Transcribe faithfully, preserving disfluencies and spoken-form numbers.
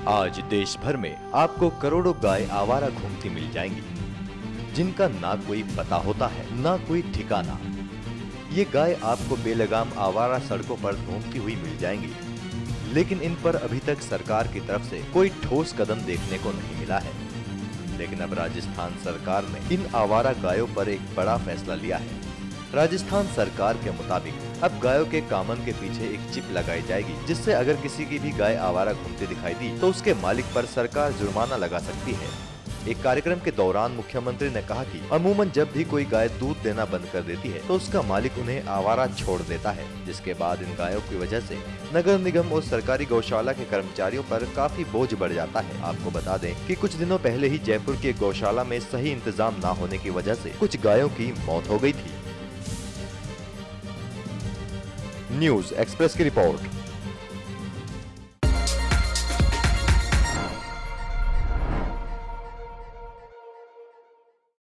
आज देश भर में आपको करोड़ों गाय आवारा घूमती मिल जाएंगी, जिनका ना कोई पता होता है ना कोई ठिकाना। ये गाय आपको बेलगाम आवारा सड़कों पर घूमती हुई मिल जाएंगी, लेकिन इन पर अभी तक सरकार की तरफ से कोई ठोस कदम देखने को नहीं मिला है। लेकिन अब राजस्थान सरकार ने इन आवारा गायों पर एक बड़ा फैसला लिया है। राजस्थान सरकार के मुताबिक अब गायों के कामन के पीछे एक चिप लगाई जाएगी, जिससे अगर किसी की भी गाय आवारा घूमती दिखाई दी तो उसके मालिक पर सरकार जुर्माना लगा सकती है। एक कार्यक्रम के दौरान मुख्यमंत्री ने कहा कि अमूमन जब भी कोई गाय दूध देना बंद कर देती है तो उसका मालिक उन्हें आवारा छोड़ देता है, जिसके बाद इन गायों की वजह से नगर निगम और सरकारी गौशाला के कर्मचारियों पर काफी बोझ बढ़ जाता है। आपको बता दें कि कुछ दिनों पहले ही जयपुर के गौशाला में सही इंतजाम न होने की वजह से कुछ गायों की मौत हो गई थी। न्यूज एक्सप्रेस की रिपोर्ट।